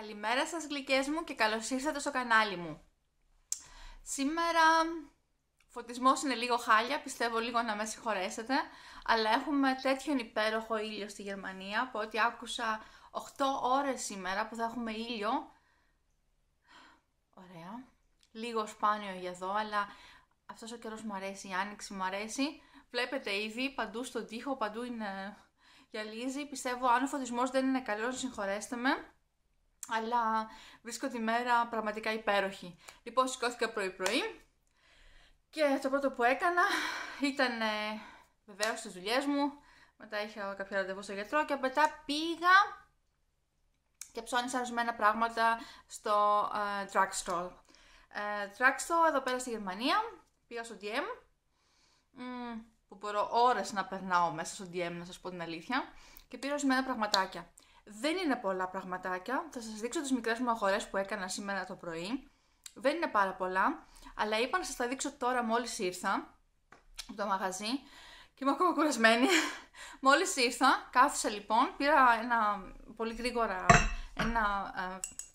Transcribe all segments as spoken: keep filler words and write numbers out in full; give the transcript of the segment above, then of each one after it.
Καλημέρα σας γλυκές μου και καλώς ήρθατε στο κανάλι μου. Σήμερα φωτισμός είναι λίγο χάλια, πιστεύω λίγο να με συγχωρέσετε, αλλά έχουμε τέτοιον υπέροχο ήλιο στη Γερμανία, από ό,τι άκουσα οκτώ ώρες σήμερα που θα έχουμε ήλιο. Ωραία. Λίγο σπάνιο για εδώ, αλλά αυτός ο καιρός μου αρέσει, η άνοιξη μου αρέσει. Βλέπετε ήδη παντού στον τοίχο, παντού είναι γυαλίζει. Πιστεύω αν ο φωτισμός δεν είναι καλός, συγχωρέστε με. Αλλά βρίσκω τη μέρα πραγματικά υπέροχη. Λοιπόν, σηκώθηκα πρωί-πρωί και το πρώτο που έκανα ήταν ε, βεβαίως στις δουλειές μου. Μετά είχα κάποιο ραντεβού στο γιατρό και μετά πήγα και ψώνισα ορισμένα πράγματα στο ε, drugstore. Ε, drugstore εδώ πέρα στη Γερμανία. Πήγα στο ντι εμ, μ, που μπορώ ώρες να περνάω μέσα στο ντι εμ, να σας πω την αλήθεια, και πήρα ορισμένα πραγματάκια. Δεν είναι πολλά πραγματάκια, θα σας δείξω τις μικρές μου αγορές που έκανα σήμερα το πρωί. Δεν είναι πάρα πολλά, αλλά είπα να σας τα δείξω τώρα μόλις ήρθα από το μαγαζί και είμαι ακόμα κουρασμένη. Μόλις ήρθα, κάθισα λοιπόν, πήρα ένα πολύ γρήγορα ένα, ε,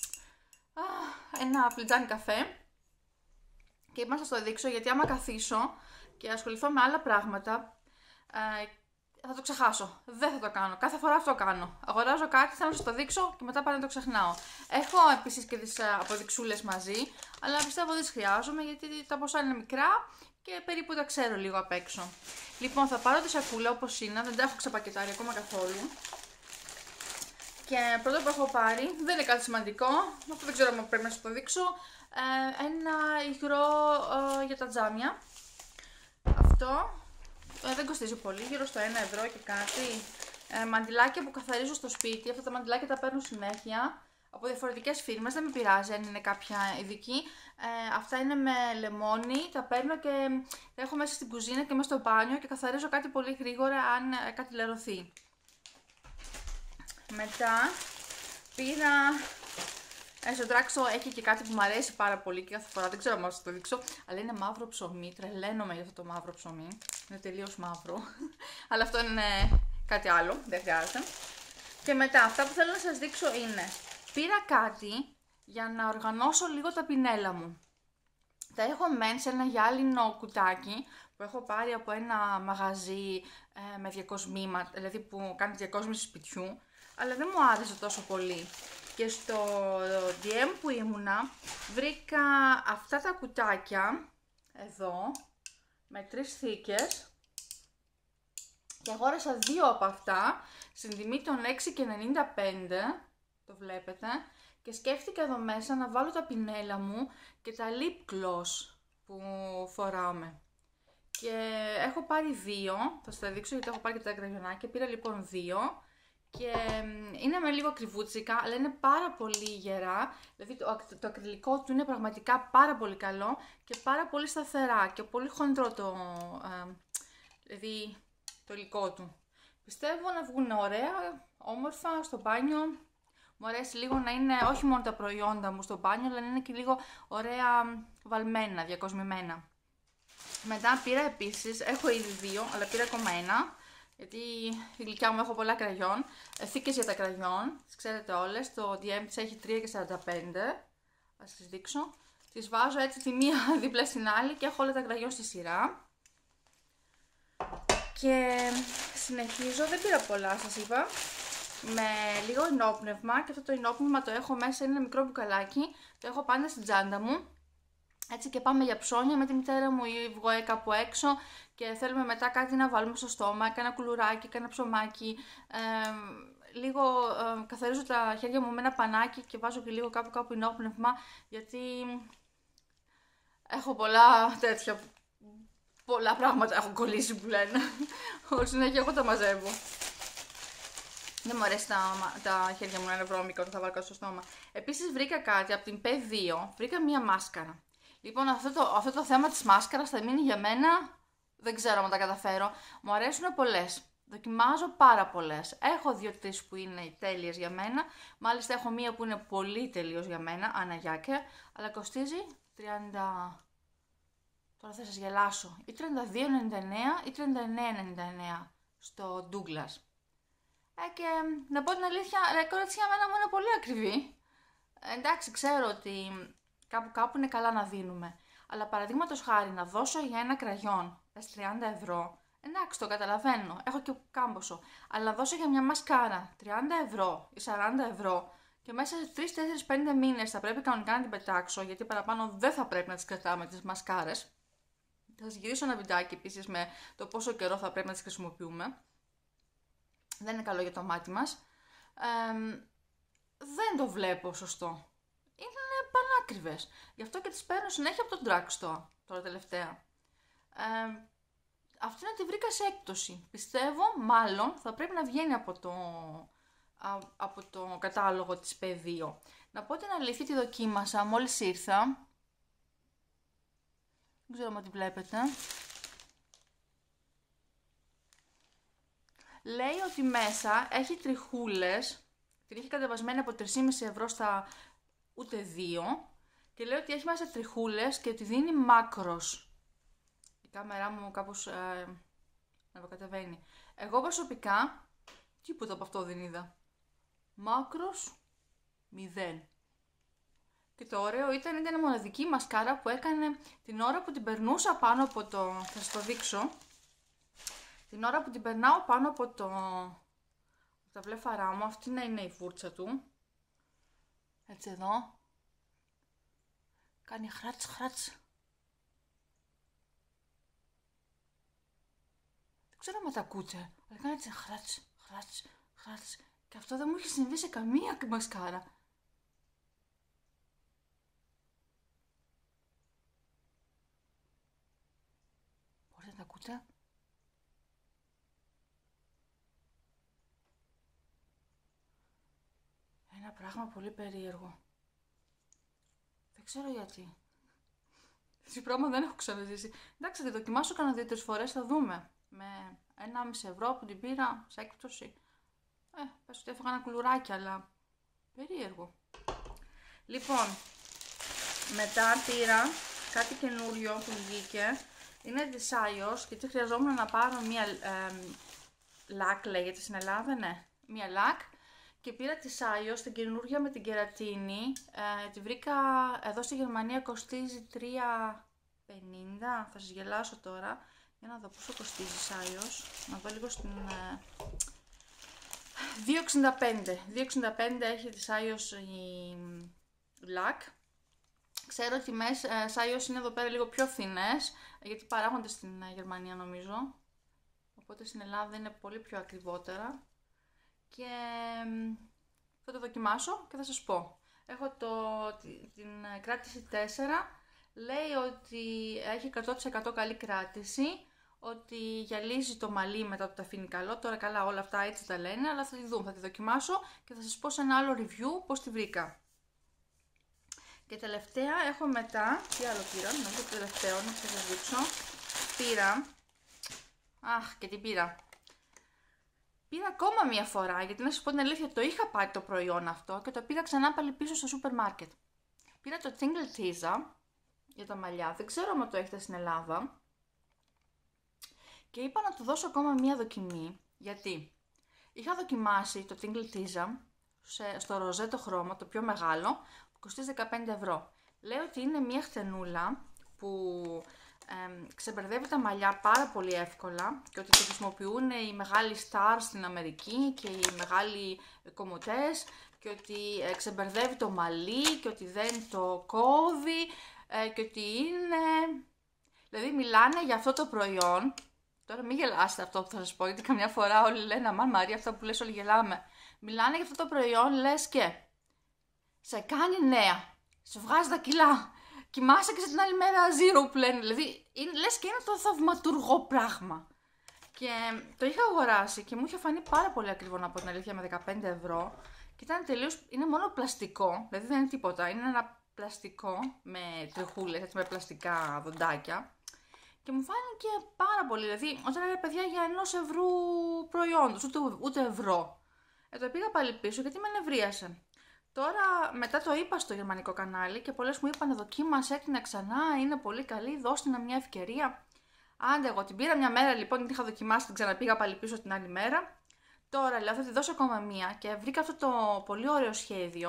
ένα φλιτζάνι καφέ και είπα να σας το δείξω γιατί άμα καθίσω και ασχοληθώ με άλλα πράγματα, ε, θα το ξεχάσω. Δεν θα το κάνω. Κάθε φορά αυτό κάνω. Αγοράζω κάτι, θέλω να σας το δείξω και μετά πάλι να το ξεχνάω. Έχω επίσης και τις αποδειξούλες μαζί, αλλά πιστεύω δεν τις χρειάζομαι γιατί τα ποσά είναι μικρά και περίπου τα ξέρω λίγο απ' έξω. Λοιπόν, θα πάρω τη σακούλα όπως είναι, δεν τα έχω ξεπακετάρει ακόμα καθόλου. Και πρώτο που έχω πάρει, δεν είναι κάτι σημαντικό, αυτό δεν ξέρω αν πρέπει να σας το δείξω, ε, ένα υγρό ε, για τα τζάμια. Αυτό. Ε, δεν κοστίζει πολύ, γύρω στο ένα ευρώ και κάτι. Ε, μαντιλάκια που καθαρίζω στο σπίτι. Αυτά τα μαντιλάκια τα παίρνω συνέχεια από διαφορετικές φίρμες. Δεν με πειράζει αν είναι κάποια ειδική. Ε, αυτά είναι με λεμόνι. Τα παίρνω και τα έχω μέσα στην κουζίνα και μέσα στο μπάνιο και καθαρίζω κάτι πολύ γρήγορα αν ε, κάτι λερωθεί. Μετά πήρα. Ε, στο Drugstore έχει και κάτι που μου αρέσει πάρα πολύ και κάθε φορά δεν ξέρω αν θα το δείξω, αλλά είναι μαύρο ψωμί. Τρελαίνομαι για αυτό το μαύρο ψωμί. Είναι τελείως μαύρο. Αλλά αυτό είναι κάτι άλλο, δεν χρειάζεται. Και μετά, αυτά που θέλω να σας δείξω είναι, πήρα κάτι για να οργανώσω λίγο τα πινέλα μου. Τα έχω μεν σε ένα γυάλινο κουτάκι που έχω πάρει από ένα μαγαζί ε, με διακοσμήμα, δηλαδή που κάνει διακόσμηση σπιτιού, αλλά δεν μου άρεσε τόσο πολύ. Και στο ντι εμ που ήμουνα βρήκα αυτά τα κουτάκια εδώ με τρεις θήκες και αγόρασα δύο από αυτά στην τιμή των έξι και ενενήντα πέντε, το βλέπετε, και σκέφτηκα εδώ μέσα να βάλω τα πινέλα μου και τα lip gloss που φοράμε. Και έχω πάρει δύο, θα σας τα δείξω γιατί έχω πάρει και τα κραγιονάκια, πήρα λοιπόν δύο. Και είναι με λίγο κρυβούτσικα, αλλά είναι πάρα πολύ γερά, δηλαδή το, το ακριλικό του είναι πραγματικά πάρα πολύ καλό και πάρα πολύ σταθερά και πολύ χοντρό το, ε, δηλαδή, το υλικό του. Πιστεύω να βγουν ωραία, όμορφα στο μπάνιο. Μου αρέσει λίγο να είναι όχι μόνο τα προϊόντα μου στο μπάνιο, αλλά να είναι και λίγο ωραία βαλμένα, διακοσμημένα. Μετά πήρα επίσης, έχω ήδη δύο, αλλά πήρα ακόμα ένα. Γιατί η γλυκιά μου έχω πολλά κραγιόν, θήκες για τα κραγιόν, τις ξέρετε όλες, το ντι εμ της έχει τρία και σαράντα πέντε, θα σας δείξω. Τις βάζω έτσι τη μία δίπλα στην άλλη και έχω όλα τα κραγιόν στη σειρά. Και συνεχίζω, δεν πήρα πολλά σας είπα, με λίγο ενόπνευμα και αυτό το ενόπνευμα το έχω μέσα, είναι ένα μικρό μπουκαλάκι, το έχω πάντα στην τσάντα μου. Έτσι και πάμε για ψώνια με τη μητέρα μου ή βγω κάπου έξω και θέλουμε μετά κάτι να βάλουμε στο στόμα, κάνα κουλουράκι, κάνα ψωμάκι, ε, λίγο ε, καθαρίζω τα χέρια μου με ένα πανάκι και βάζω και λίγο κάπου κάπου ενόπνευμα γιατί έχω πολλά τέτοια, πολλά πράγματα έχω κολλήσει που λένε, όλη συνέχεια εγώ τα μαζεύω. Δεν μου αρέσει τα, τα χέρια μου να είναι βρώμικα όταν θα βάλω κάτι στο στόμα. Επίσης βρήκα κάτι από την πι δύο, βρήκα μία μάσκαρα. Λοιπόν, αυτό το, αυτό το θέμα της μάσκαρας θα μείνει για μένα, δεν ξέρω αν τα καταφέρω. Μου αρέσουν πολλές, δοκιμάζω πάρα πολλές. Έχω δύο-τρεις που είναι οι τέλειες για μένα, μάλιστα έχω μία που είναι πολύ τελείως για μένα, Αναγιάκε, αλλά κοστίζει τριάντα... Τώρα θα σας γελάσω, ή τριάντα δύο ενενήντα εννέα ή τριάντα εννέα ενενήντα εννέα στο Douglas. Ε, και να πω την αλήθεια, ρε κορίτσια, για μένα μου είναι πολύ ακριβή. Εντάξει, ξέρω ότι κάπου κάπου είναι καλά να δίνουμε. Αλλά παραδείγματος χάρη να δώσω για ένα κραγιόν πες τριάντα ευρώ. Εντάξει, το καταλαβαίνω. Έχω και κάμποσο. Αλλά να δώσω για μια μασκάρα τριάντα ευρώ ή σαράντα ευρώ και μέσα σε τρεις, τέσσερις, πέντε μήνες θα πρέπει κανονικά να την πετάξω, γιατί παραπάνω δεν θα πρέπει να τις κρατάμε τις μασκάρες. Θα σας γυρίσω ένα βιντεάκι επίσης με το πόσο καιρό θα πρέπει να τις χρησιμοποιούμε. Δεν είναι καλό για το μάτι μας. Ε, δεν το βλέπω σωστό. Είναι πανάκριβες. Γι' αυτό και τις παίρνω συνέχεια από τον drugstore τώρα τελευταία. Ε, αυτή να τη βρήκα σε έκπτωση. Πιστεύω μάλλον θα πρέπει να βγαίνει από το, α, από το κατάλογο της πι δύο. Να πω την αλήθεια, τη δοκίμασα μόλις ήρθα. Δεν ξέρω αν τη βλέπετε. Λέει ότι μέσα έχει τριχούλες. Την είχε κατεβασμένη από τρία και μισό ευρώ στα ούτε δύο. Και λέει ότι έχει μέσα τριχούλες και ότι δίνει μάκρος. Η κάμερά μου κάπως ε, αναβοκατεβαίνει. Εγώ προσωπικά τίποτα από αυτό δεν είδα. Μάκρος μηδέν. Και το ωραίο ήταν, ήταν η μοναδική μασκάρα που έκανε την ώρα που την περνούσα πάνω από το... Θα σας το δείξω. Την ώρα που την περνάω πάνω από το... τα βλέφαρά μου, αυτή να είναι η φούρτσα του. Έτσι εδώ. Κάνει χράτς χράτς. Δεν ξέρω αν τα ακούτε, αλλά κάνει έτσι χράτς χράτς χράτς. Και αυτό δεν μου έχει συμβεί σε καμία μασκάρα. Μπορείτε να τα ακούτε? Ένα πράγμα πολύ περίεργο. Δεν ξέρω γιατί. Τι πράγμα δεν έχω ξαναζήσει. Εντάξει, θα τη δοκιμάσω κανένα δύο-τρεις φορές, θα δούμε. Με ενάμιση ευρώ που την πήρα σε έκπτωση. Ε, πες ότι έφαγα ένα κουλουράκι, αλλά περίεργο. Λοιπόν, μετά πήρα κάτι καινούριο που βγήκε. Είναι της Σάιος και έτσι χρειαζόμουν να πάρω μία ε, λακ, λέγεται στην Ελλάδα, ναι. Μία λακ. Και πήρα τη Σάιος, την καινούργια με την κερατίνη. Ε, τη βρήκα εδώ στη Γερμανία, κοστίζει τρία πενήντα. Θα σας γελάσω τώρα. Για να δω πόσο κοστίζει Σάιος. Να δω λίγο στην... Ε, δύο εξήντα πέντε. δύο εξήντα πέντε έχει τη Σάιος η λακ. Ξέρω ότι οι τιμές ε, Σάιος είναι εδώ πέρα λίγο πιο φθηνές, γιατί παράγονται στην ε, Γερμανία νομίζω. Οπότε στην Ελλάδα είναι πολύ πιο ακριβότερα. Και θα το δοκιμάσω και θα σας πω. Έχω το, την κράτηση τέσσερα, λέει ότι έχει εκατό τοις εκατό καλή κράτηση, ότι γυαλίζει το μαλλί μετά το αφήνει καλό. Τώρα καλά όλα αυτά έτσι τα λένε, αλλά θα τη δούμε, θα τη δοκιμάσω και θα σας πω σε ένα άλλο review πώς τη βρήκα. Και τελευταία έχω μετά, τι άλλο πήρα, να δω το τελευταίο, να σας δείξω. Πήρα, αχ και την πήρα. Πήρα ακόμα μία φορά, γιατί να σας πω την αλήθεια, το είχα πάρει το προϊόν αυτό και το πήρα ξανά πάλι πίσω στο σούπερ μάρκετ. Πήρα το Tingle Tiza για τα μαλλιά, δεν ξέρω αν το έχετε στην Ελλάδα. Και είπα να του δώσω ακόμα μία δοκιμή, γιατί είχα δοκιμάσει το Tingle Tiza στο ροζέτο χρώμα, το πιο μεγάλο, που κοστίζει δεκαπέντε ευρώ. Λέει ότι είναι μία χτενούλα που Ε, ξεμπερδεύει τα μαλλιά πάρα πολύ εύκολα και ότι το χρησιμοποιούν οι μεγάλοι stars στην Αμερική και οι μεγάλοι κομμωτές και ότι ε, ξεμπερδεύει το μαλλί και ότι δεν το κόβει ε, και ότι είναι... Δηλαδή μιλάνε για αυτό το προϊόν. Τώρα μην γελάσετε αυτό που θα σας πω, γιατί καμιά φορά όλοι λένε αμάν Μαρία, αυτά που λες όλοι γελάμε. Μιλάνε για αυτό το προϊόν, λες και σε κάνει νέα, σε βγάζει τα κιλά. Κοιμάσαι και σε την άλλη μέρα zero που λένε, δηλαδή είναι, λες και είναι το θαυματουργό πράγμα. Και το είχα αγοράσει και μου είχε φανεί πάρα πολύ ακριβό, να πω την αλήθεια, με δεκαπέντε ευρώ. Και ήταν τελείως, είναι μόνο πλαστικό, δηλαδή δεν είναι τίποτα, είναι ένα πλαστικό με τριχούλες, έτσι με πλαστικά δοντάκια. Και μου φάνηκε πάρα πολύ, δηλαδή όταν era παιδιά για ενός ευρώ προϊόντος, ούτε, ούτε ευρώ. Ε, το πήγα πάλι πίσω γιατί με νευρίασε. Τώρα μετά το είπα στο γερμανικό κανάλι και πολλές μου είπαν δοκίμασέ την ξανά, είναι πολύ καλή, δώστε να μια ευκαιρία. Άντε εγώ την πήρα μια μέρα λοιπόν, γιατί είχα δοκιμάσει, την ξαναπήγα πάλι πίσω την άλλη μέρα. Τώρα λέω θα τη δώσω ακόμα μία και βρήκα αυτό το πολύ ωραίο σχέδιο.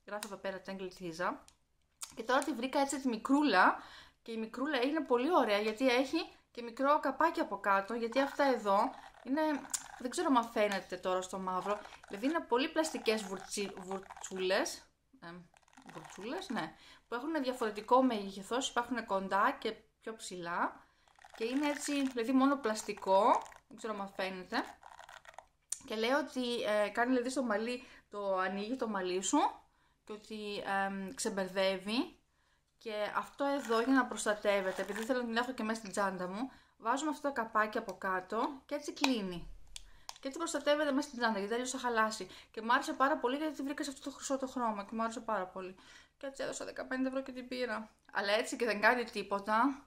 Γράφω εδώ πέρα Tangled Tiza. Και τώρα τη βρήκα έτσι τη μικρούλα. Και η μικρούλα είναι πολύ ωραία γιατί έχει και μικρό καπάκι από κάτω. Γιατί αυτά εδώ είναι, δεν ξέρω αν φαίνεται τώρα στο μαύρο. Δηλαδή είναι πολύ πλαστικές βουρτσι, βουρτσούλες. Ε, βουρτσούλες, ναι. Που έχουν διαφορετικό μέγεθος. Υπάρχουν κοντά και πιο ψηλά. Και είναι έτσι, δηλαδή μόνο πλαστικό. Δεν ξέρω αν φαίνεται. Και λέει ότι ε, κάνει δηλαδή στο μαλλί, το ανοίγει το μαλλί σου. Και ότι ε, ξεμπερδεύει. Και αυτό εδώ για να προστατεύεται, επειδή θέλω να την έχω και μέσα στην τσάντα μου, βάζουμε αυτό το καπάκι από κάτω και έτσι κλείνει. Και έτσι προστατεύεται μέσα στην τσάντα, γιατί αλλιώς θα χαλάσει. Και μου άρεσε πάρα πολύ γιατί τη βρήκα σε αυτό το χρυσό το χρώμα και μου άρεσε πάρα πολύ. Και έτσι έδωσα δεκαπέντε ευρώ και την πήρα. Αλλά έτσι και δεν κάνει τίποτα.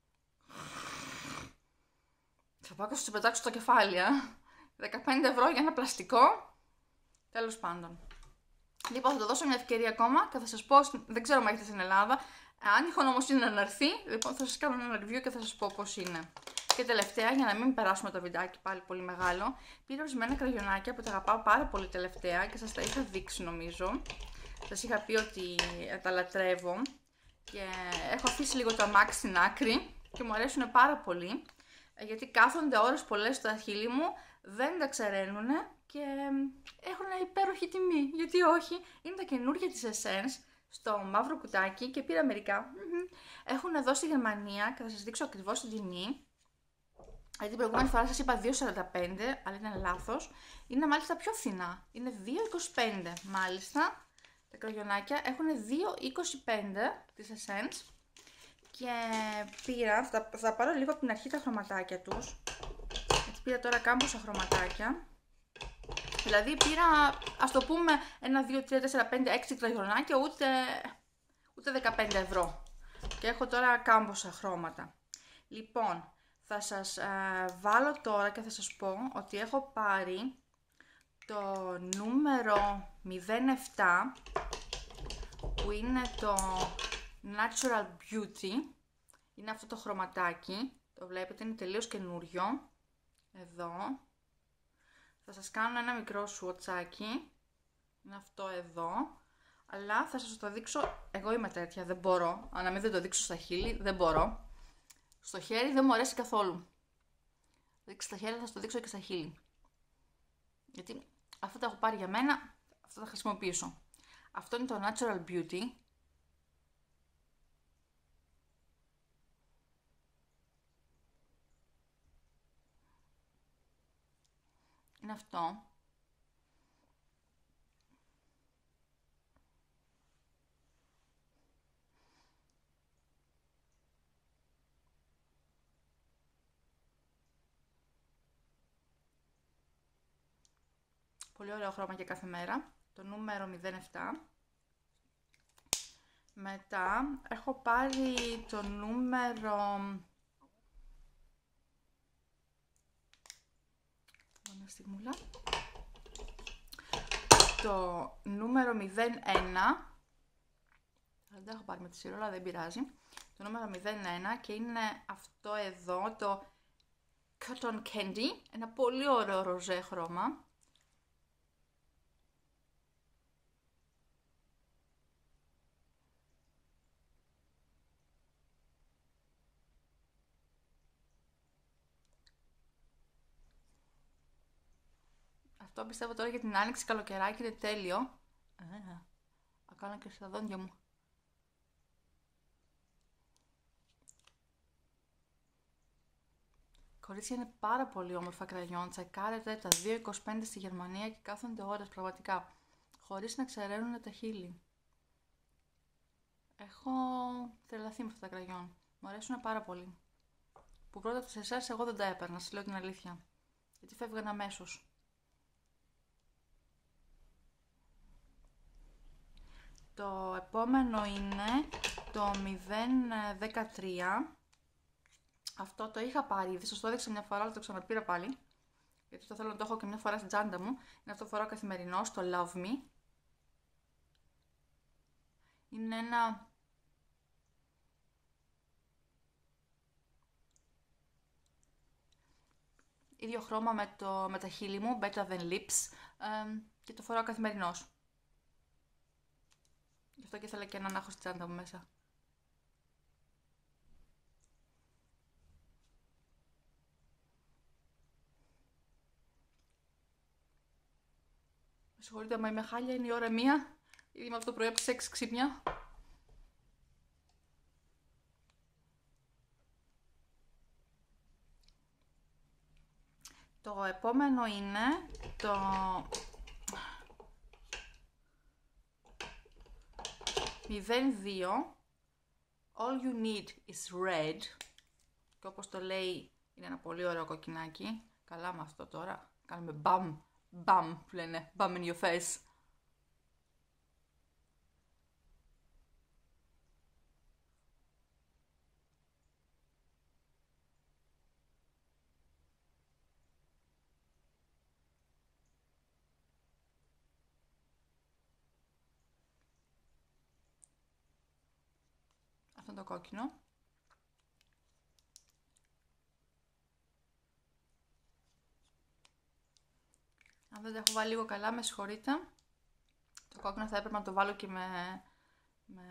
Θα πάω και σου πετάξω το κεφάλι, α. δεκαπέντε ευρώ για ένα πλαστικό. Τέλος πάντων. Λοιπόν, θα το δώσω μια ευκαιρία ακόμα και θα σας πω, δεν ξέρω αν έχετε στην Ελλάδα. Αν η χωνομοσύνη να έρθει, λοιπόν θα σας κάνω ένα review και θα σας πω πώς είναι. Και τελευταία, για να μην περάσουμε το βιντεάκι πάλι πολύ μεγάλο, πήρα ορισμένα κραγιονάκια που τα αγαπάω πάρα πολύ τελευταία και σας τα είχα δείξει νομίζω. Σας είχα πει ότι τα λατρεύω και έχω αφήσει λίγο το αμάξι στην άκρη και μου αρέσουν πάρα πολύ. Γιατί κάθονται ώρες πολλές στο χείλη μου, δεν τα ξεραίνουν και έχουν υπέροχη τιμή. Γιατί όχι, είναι τα καινούργια της Essence στο μαύρο κουτάκι και πήρα μερικά. Έχουν εδώ στη Γερμανία και θα σας δείξω ακριβώς την τιμή. Γιατί την προηγούμενη φορά σας είπα δύο σαράντα πέντε, αλλά ήταν λάθος. Είναι μάλιστα πιο φθηνά. Είναι δύο είκοσι πέντε μάλιστα. Τα κραγιονάκια έχουν δύο είκοσι πέντε της Essence. Και πήρα, θα, θα πάρω λίγο από την αρχή τα χρωματάκια τους. Έτσι πήρα τώρα κάμποσα χρωματάκια. Δηλαδή πήρα, ας το πούμε, ένα, δύο, τρία, τέσσερα, πέντε, έξι κραγιονάκια, ούτε, ούτε δεκαπέντε ευρώ. Και έχω τώρα κάμποσα χρώματα. Λοιπόν, θα σας ε, βάλω τώρα και θα σας πω ότι έχω πάρει το νούμερο μηδέν επτά, που είναι το Natural Beauty. Είναι αυτό το χρωματάκι, το βλέπετε, είναι τελείως καινούριο. Εδώ θα σας κάνω ένα μικρό σουοτσάκι, είναι αυτό εδώ, αλλά θα σας το δείξω, εγώ είμαι τέτοια, δεν μπορώ, αν μην δεν το δείξω στα χείλη, δεν μπορώ. Στο χέρι δεν μου αρέσει καθόλου. Δείξω στα χέρια, θα σας το δείξω και στα χείλη. Γιατί αυτό τα έχω πάρει για μένα, αυτό θα χρησιμοποιήσω. Αυτό είναι το Natural Beauty. Είναι αυτό. Πολύ ωραίο χρώμα για κάθε μέρα. Το νούμερο μηδέν επτά. Μετά έχω πάρει το νούμερο... Μια στιγμούλα. Το νούμερο μηδέν ένα. Δεν το έχω πάρει με τη σειρά, αλλά δεν πειράζει. Το νούμερο μηδέν ένα και είναι αυτό εδώ, το Cotton Candy. Ένα πολύ ωραίο ροζέ χρώμα. Αυτό πιστεύω τώρα για την άνοιξη καλοκαιράκι είναι τέλειο. Ε, θα κάνω και στα δόντια μου. Κορίτσια, είναι πάρα πολύ όμορφα κραγιόν. Τσεκάρετε τα δύο είκοσι πέντε στη Γερμανία και κάθονται ώρες πραγματικά. Χωρίς να ξεραίνουν τα χείλη. Έχω τρελαθεί με αυτά τα κραγιόν. Μου αρέσουν πάρα πολύ. Που πρώτα σε εσάς εγώ δεν τα έπαιρνα, σας λέω την αλήθεια. Γιατί φεύγαν αμέσως. Το επόμενο είναι το μηδέν δεκατρία. Αυτό το είχα πάρει, δεν σας το έδειξα μια φορά, αλλά το ξαναπήρα πάλι. Γιατί το θέλω να το έχω και μια φορά στην τσάντα μου. Είναι αυτό που φοράω καθημερινό, στο Love Me. Είναι ένα... ίδιο χρώμα με, το, με τα χείλη μου, Better Than Lips. Ε, και το φοράω καθημερινός. Γι' αυτό και ήθελα και έναν να έχω στη τσάντα μου μέσα. Με συγχωρείτε, άμα είμαι χάλια, είναι η ώρα μία. Ήδη είμαι από το πρωί από τις έξι ξύπνια. Το επόμενο είναι το μηδέν δύο. All you need is red. Και όπως το λέει, είναι ένα πολύ ωραίο κοκκινάκι. Καλά με αυτό τώρα. Κάνουμε μπαμ, μπαμ που λένε, μπαμ in your face. Αυτό είναι το κόκκινο. Αν δεν τα έχω βάλει λίγο καλά, με συγχωρείτε. Το κόκκινο θα έπρεπε να το βάλω και με, με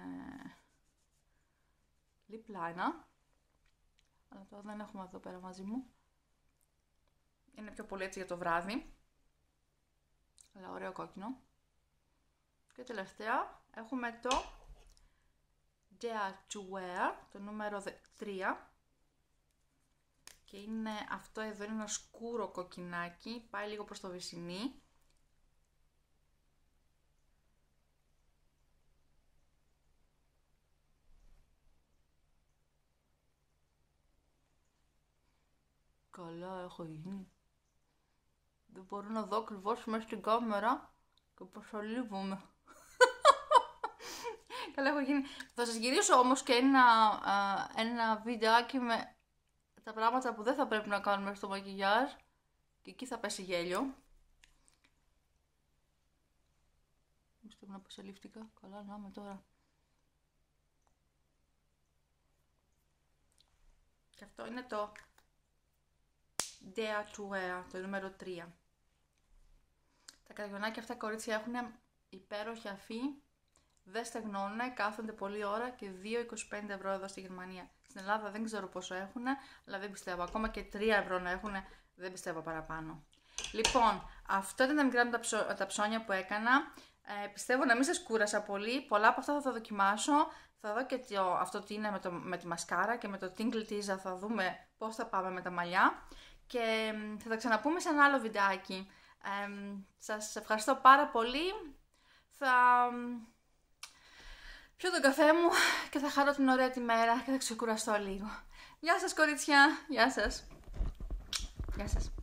lip liner. Αλλά τώρα δεν έχουμε εδώ πέρα μαζί μου. Είναι πιο πολύ έτσι για το βράδυ. Αλλά ωραίο κόκκινο. Και τελευταία έχουμε το Dare to Wear, το νούμερο τρία. Και είναι αυτό εδώ, είναι ένα σκούρο κοκκινάκι, πάει λίγο προς το βυσσινί. Καλά έχω γίνει. Δεν μπορώ να δω ακριβώς μέσα στην κάμερα και προσαλείβομαι. Καλά έχω γίνει. Θα σας γυρίσω όμως και ένα, α, ένα βιντεάκι με τα πράγματα που δεν θα πρέπει να κάνουμε στο μακιγιάζ και εκεί θα πέσει γέλιο. Μήπως πρέπει να προσελήφθηκα. Καλά να είμαι τώρα. Και αυτό είναι το Dare to Wear, το νούμερο τρία. Τα καριονάκια αυτά κορίτσια έχουν υπέροχη αφή, δεν στεγνώνουν, κάθονται πολλή ώρα και δύο είκοσι πέντε ευρώ εδώ στη Γερμανία. Στην Ελλάδα δεν ξέρω πόσο έχουν, αλλά δεν πιστεύω. Ακόμα και τρία ευρώ να έχουν, δεν πιστεύω παραπάνω. Λοιπόν, αυτό ήταν τα μικρά μου τα, ψω... τα ψώνια που έκανα. Ε, πιστεύω να μην σας κούρασα πολύ. Πολλά από αυτά θα τα δοκιμάσω. Θα δω και το, αυτό τι είναι με, το, με τη μασκάρα και με το Tingle Teaser. Θα δούμε πώς θα πάμε με τα μαλλιά. Και θα τα ξαναπούμε σε ένα άλλο βιντεάκι. Ε, σας ευχαριστώ πάρα πολύ. Θα πιω τον καφέ μου και θα χαρώ την ωραία τη μέρα και θα ξεκουραστώ λίγο. Γεια σας κορίτσια. Γεια σας. Γεια σας.